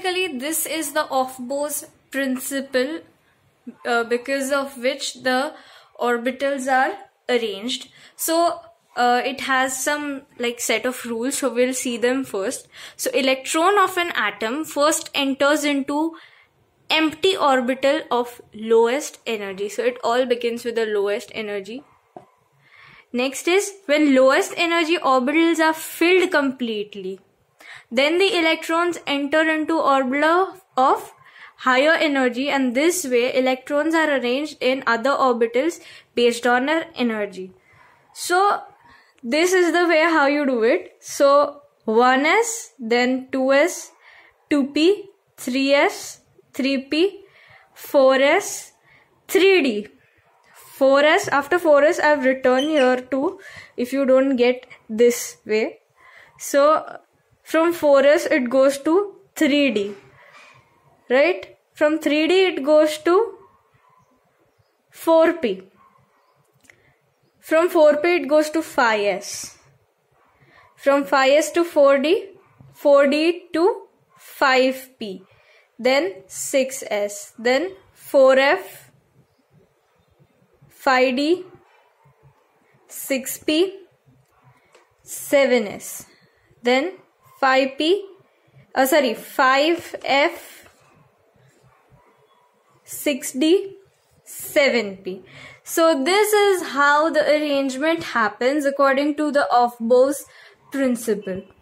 basically this is the off-Bose principle because of which the orbitals are arranged. So it has some like set of rules, so we'll see them first. So electron of an atom first enters into empty orbital of lowest energy. So it all begins with the lowest energy. Next is when lowest energy orbitals are filled completely, then the electrons enter into orbital of higher energy, and this way electrons are arranged in other orbitals based on their energy. So this is the way how you do it. So 1s, then 2s, 2p, 3s, 3p, 4s, 3d. 4s, after 4s I've written here too, if you don't get this way. So from 4s it goes to 3d, right? From 3d it goes to 4p. From 4p it goes to 5s. From 5s to 4d, 4d to 5p. Then 6s. Then 4f, 5d, 6p, 7s. Then 5p, 5f, 6d, 7p. So this is how the arrangement happens according to the off-Bose principle.